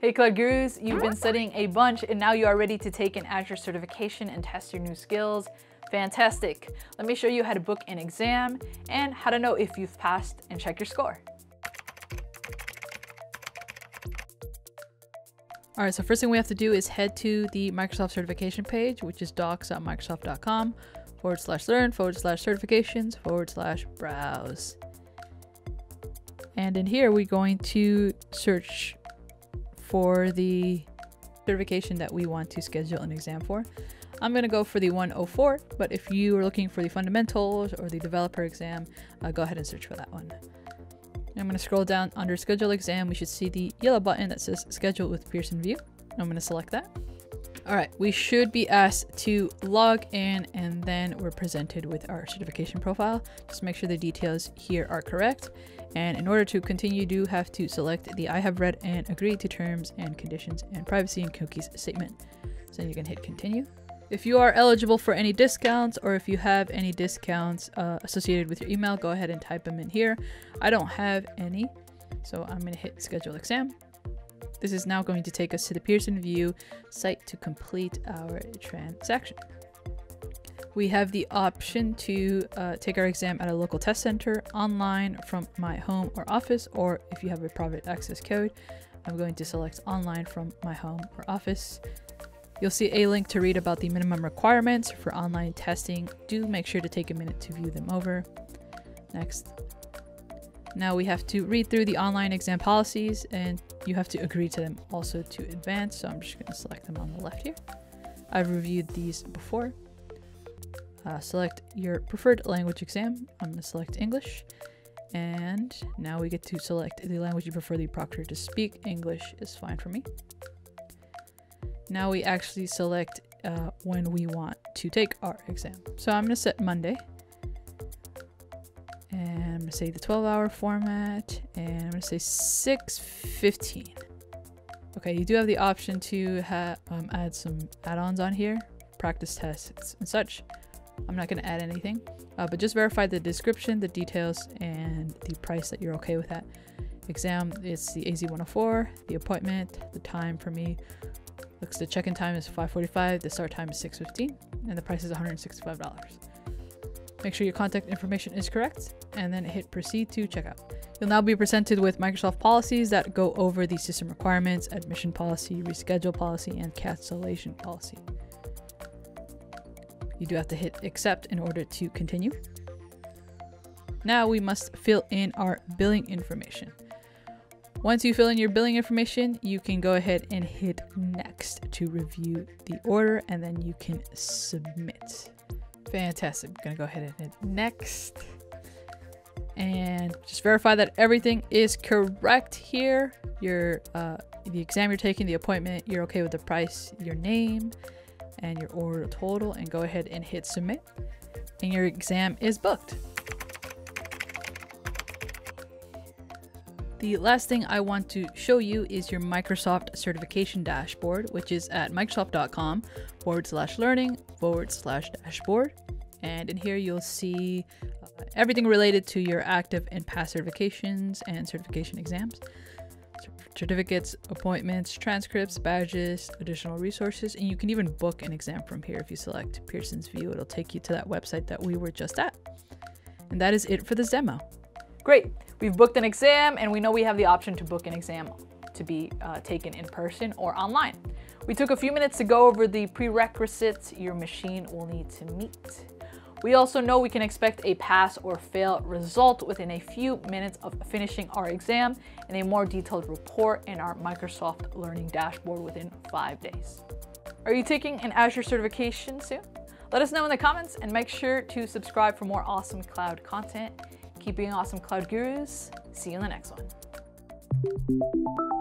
Hey Cloud Gurus, you've been studying a bunch and now you are ready to take an Azure certification and test your new skills. Fantastic! Let me show you how to book an exam and how to know if you've passed and check your score. All right, so first thing we have to do is head to the Microsoft certification page, which is docs.microsoft.com/learn/certifications/browse. And in here, we're going to search for the certification that we want to schedule an exam for. I'm going to go for the 104, but if you are looking for the fundamentals or the developer exam, go ahead and search for that one. I'm going to scroll down under schedule exam. We should see the yellow button that says schedule with Pearson VUE. I'm going to select that. All right, we should be asked to log in and then we're presented with our certification profile. Just make sure the details here are correct. And in order to continue, you do have to select the I have read and agreed to terms and conditions and privacy and cookies statement. So then you can hit continue. If you are eligible for any discounts or if you have any discounts associated with your email, go ahead and type them in here. I don't have any, so I'm going to hit schedule exam. This is now going to take us to the Pearson VUE site to complete our transaction. We have the option to take our exam at a local test center, online, from my home or office, or if you have a private access code, I'm going to select online from my home or office. You'll see a link to read about the minimum requirements for online testing. Do make sure to take a minute to view them over. Next. Now we have to read through the online exam policies and you have to agree to them also to advance. So I'm just going to select them on the left here. I've reviewed these before. Select your preferred language exam. I'm going to select English. And now we get to select the language you prefer the proctor to speak. English is fine for me. Now we actually select when we want to take our exam. So I'm going to set Monday. And I'm going to say the 12-hour format. And I'm going to say 6:15. Okay, you do have the option to add some add-ons on here. Practice tests and such. I'm not going to add anything. But just verify the description, the details, and the price that you're okay with that. Exam, it's the AZ-104. The appointment, the time for me. Looks the check-in time is 5:45, the start time is 6:15, and the price is $165. Make sure your contact information is correct, and then hit proceed to checkout. You'll now be presented with Microsoft policies that go over the system requirements, admission policy, reschedule policy, and cancellation policy. You do have to hit accept in order to continue. Now we must fill in our billing information. Once you fill in your billing information, you can go ahead and hit next to review the order, and then you can submit. Fantastic. I'm going to go ahead and hit next. And just verify that everything is correct here. The exam you're taking, the appointment, you're okay with the price, your name, and your order total, and go ahead and hit submit. And your exam is booked. The last thing I want to show you is your Microsoft certification dashboard, which is at microsoft.com/learning/dashboard. And in here, you'll see everything related to your active and past certifications and certification exams, certificates, appointments, transcripts, badges, additional resources, and you can even book an exam from here. If you select Pearson's VUE, it'll take you to that website that we were just at. And that is it for this demo. Great. We've booked an exam and we know we have the option to book an exam to be taken in person or online. We took a few minutes to go over the prerequisites your machine will need to meet. We also know we can expect a pass or fail result within a few minutes of finishing our exam and a more detailed report in our Microsoft Learning dashboard within 5 days. Are you taking an Azure certification soon? Let us know in the comments and make sure to subscribe for more awesome cloud content. Keep being awesome, Cloud Gurus. See you in the next one.